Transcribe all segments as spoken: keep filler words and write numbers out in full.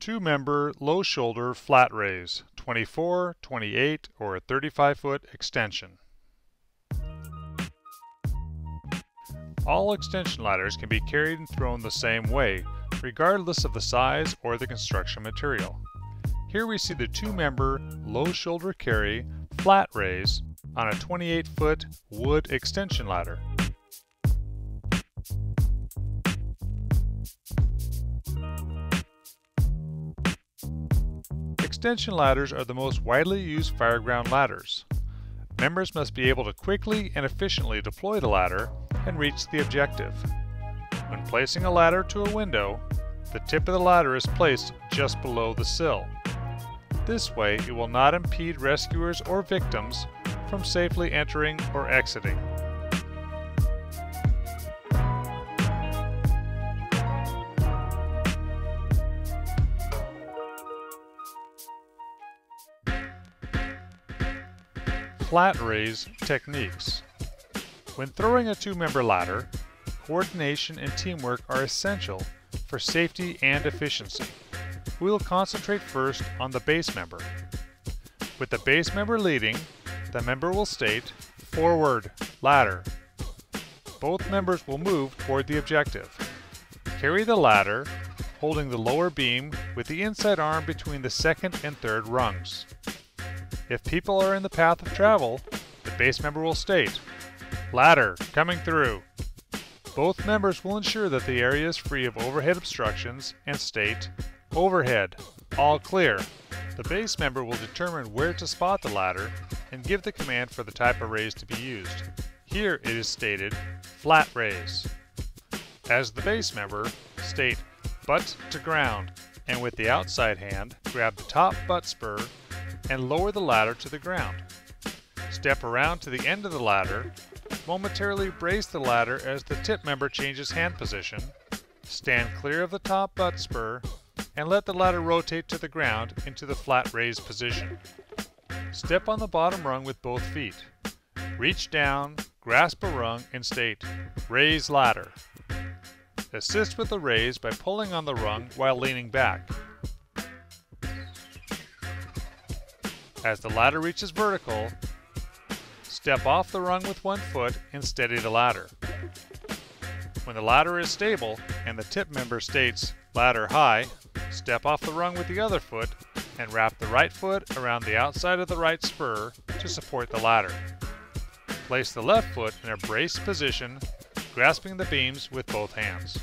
Two-member low-shoulder flat raise, twenty-four, twenty-eight, or a thirty-five foot extension. All extension ladders can be carried and thrown the same way, regardless of the size or the construction material. Here we see the two-member low-shoulder carry flat raise on a twenty-eight foot wood extension ladder. Extension ladders are the most widely used fireground ladders. Members must be able to quickly and efficiently deploy the ladder and reach the objective. When placing a ladder to a window, the tip of the ladder is placed just below the sill. This way, it will not impede rescuers or victims from safely entering or exiting. Flat raise techniques. When throwing a two-member ladder, coordination and teamwork are essential for safety and efficiency. We will concentrate first on the base member. With the base member leading, the member will state, "Forward, ladder." Both members will move toward the objective. Carry the ladder, holding the lower beam with the inside arm between the second and third rungs. If people are in the path of travel, the base member will state, "Ladder coming through." Both members will ensure that the area is free of overhead obstructions and state, "Overhead, all clear." The base member will determine where to spot the ladder and give the command for the type of raise to be used. Here it is stated, "Flat raise." As the base member, state, "Butt to ground," and with the outside hand, grab the top butt spur and lower the ladder to the ground. Step around to the end of the ladder, momentarily brace the ladder as the tip member changes hand position, stand clear of the top butt spur, and let the ladder rotate to the ground into the flat raise position. Step on the bottom rung with both feet. Reach down, grasp a rung, and state, "Raise ladder." Assist with the raise by pulling on the rung while leaning back. As the ladder reaches vertical, step off the rung with one foot and steady the ladder. When the ladder is stable and the tip member states, "Ladder high," step off the rung with the other foot and wrap the right foot around the outside of the right spur to support the ladder. Place the left foot in a braced position, grasping the beams with both hands.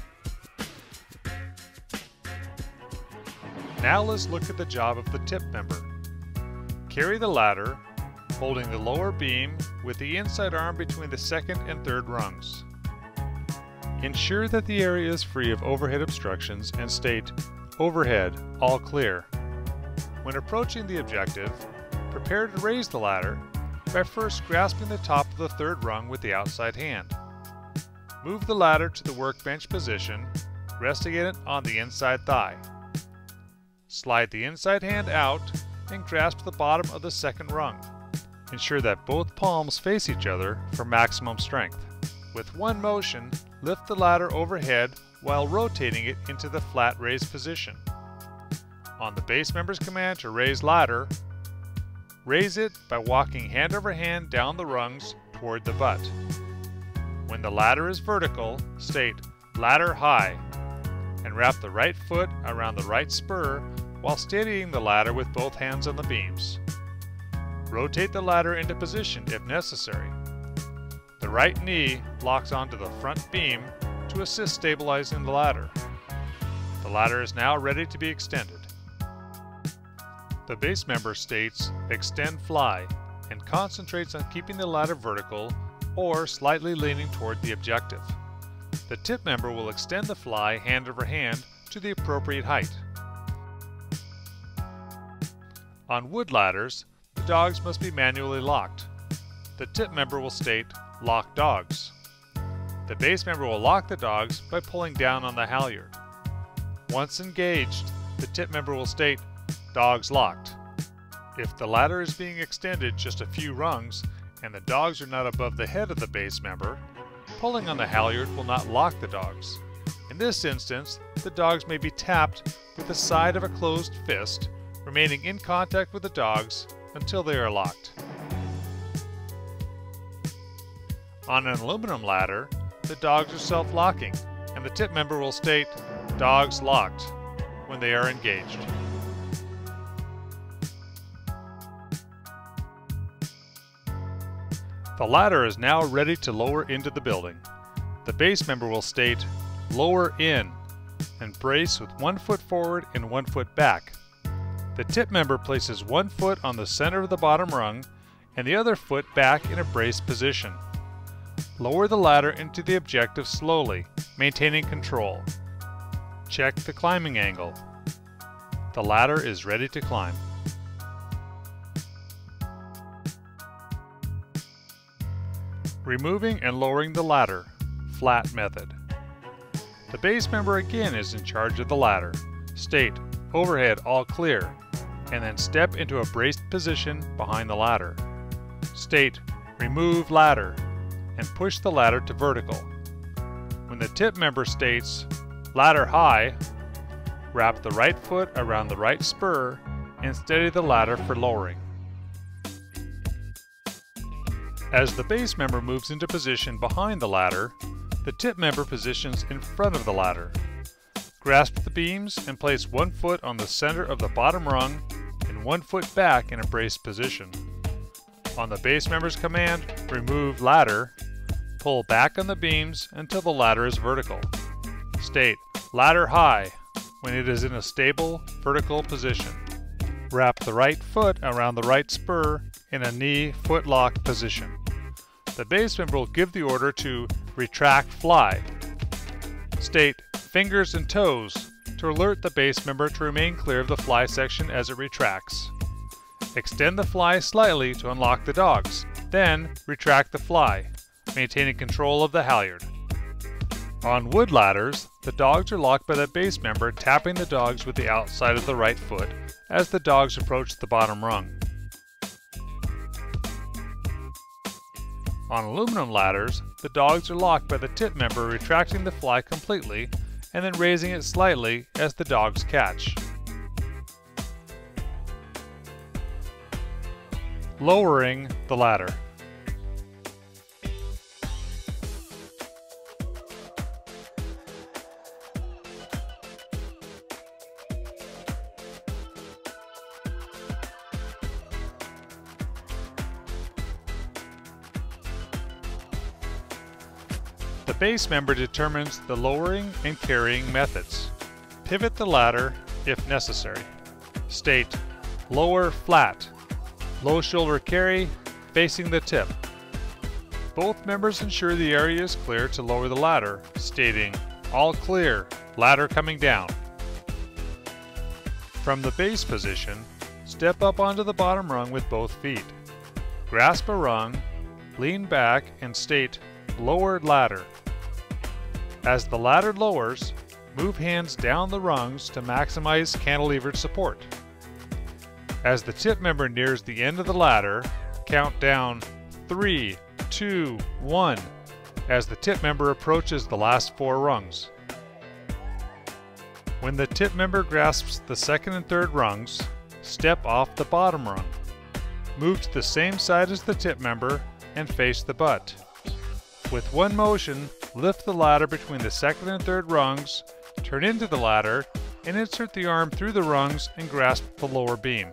Now let's look at the job of the tip member. Carry the ladder, holding the lower beam with the inside arm between the second and third rungs. Ensure that the area is free of overhead obstructions and state, "Overhead, all clear." When approaching the objective, prepare to raise the ladder by first grasping the top of the third rung with the outside hand. Move the ladder to the workbench position, resting it on the inside thigh. Slide the inside hand out and grasp the bottom of the second rung. Ensure that both palms face each other for maximum strength. With one motion, lift the ladder overhead while rotating it into the flat raise position. On the base member's command to raise ladder, raise it by walking hand over hand down the rungs toward the butt. When the ladder is vertical, state, "Ladder high," and wrap the right foot around the right spur while steadying the ladder with both hands on the beams. Rotate the ladder into position if necessary. The right knee locks onto the front beam to assist stabilizing the ladder. The ladder is now ready to be extended. The base member states, "Extend fly," and concentrates on keeping the ladder vertical or slightly leaning toward the objective. The tip member will extend the fly hand over hand to the appropriate height. On wood ladders, the dogs must be manually locked. The tip member will state, "Lock dogs." The base member will lock the dogs by pulling down on the halyard. Once engaged, the tip member will state, "Dogs locked." If the ladder is being extended just a few rungs and the dogs are not above the head of the base member, pulling on the halyard will not lock the dogs. In this instance, the dogs may be tapped with the side of a closed fist, remaining in contact with the dogs until they are locked. On an aluminum ladder, the dogs are self-locking, and the tip member will state, "Dogs locked," when they are engaged. The ladder is now ready to lower into the building. The base member will state, "Lower in," and brace with one foot forward and one foot back. The tip member places one foot on the center of the bottom rung and the other foot back in a braced position. Lower the ladder into the objective slowly, maintaining control. Check the climbing angle. The ladder is ready to climb. Removing and lowering the ladder, flat method. The base member again is in charge of the ladder. State, "Overhead all clear," and then step into a braced position behind the ladder. State, "Remove ladder," and push the ladder to vertical. When the tip member states, "Ladder high," wrap the right foot around the right spur and steady the ladder for lowering. As the base member moves into position behind the ladder, the tip member positions in front of the ladder. Grasp the beams and place one foot on the center of the bottom rung and one foot back in a braced position. On the base member's command, "Remove ladder," pull back on the beams until the ladder is vertical. State, "Ladder high," when it is in a stable, vertical position. Wrap the right foot around the right spur in a knee foot lock position. The base member will give the order to "Retract fly." State, "Fingers and toes," to alert the base member to remain clear of the fly section as it retracts. Extend the fly slightly to unlock the dogs, then retract the fly, maintaining control of the halyard. On wood ladders, the dogs are locked by the base member tapping the dogs with the outside of the right foot as the dogs approach the bottom rung. On aluminum ladders, the dogs are locked by the tip member retracting the fly completely and then raising it slightly as the dogs catch. Lowering the ladder. The base member determines the lowering and carrying methods. Pivot the ladder if necessary. State, "Lower flat," low shoulder carry, facing the tip. Both members ensure the area is clear to lower the ladder, stating, "All clear, ladder coming down." From the base position, step up onto the bottom rung with both feet. Grasp a rung, lean back, and state, "Lowered ladder." As the ladder lowers, move hands down the rungs to maximize cantilevered support. As the tip member nears the end of the ladder, count down three, two, one as the tip member approaches the last four rungs. When the tip member grasps the second and third rungs, step off the bottom rung. Move to the same side as the tip member and face the butt. With one motion, lift the ladder between the second and third rungs, turn into the ladder, and insert the arm through the rungs and grasp the lower beam.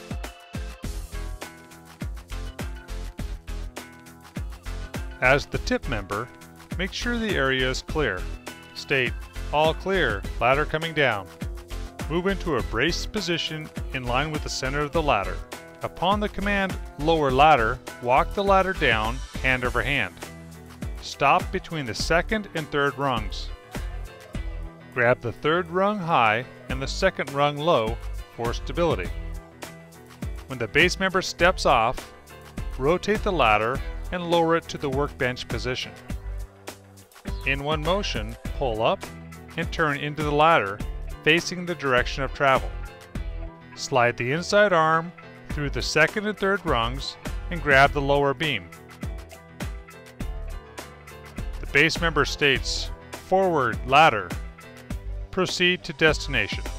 As the tip member, make sure the area is clear. State, "All clear, ladder coming down." Move into a braced position in line with the center of the ladder. Upon the command, "Lower ladder," walk the ladder down, hand over hand. Stop between the second and third rungs. Grab the third rung high and the second rung low for stability. When the base member steps off, rotate the ladder and lower it to the workbench position. In one motion, pull up and turn into the ladder, facing the direction of travel. Slide the inside arm through the second and third rungs and grab the lower beam. The base member states, "Forward ladder." Proceed to destination.